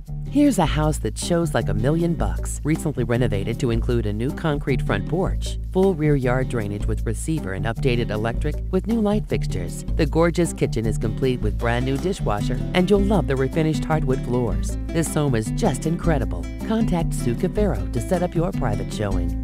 Here's a house that shows like $1,000,000, recently renovated to include a new concrete front porch, full rear yard drainage with receiver and updated electric with new light fixtures. The gorgeous kitchen is complete with brand new dishwasher, and you'll love the refinished hardwood floors. This home is just incredible. Contact Sue Caferro to set up your private showing.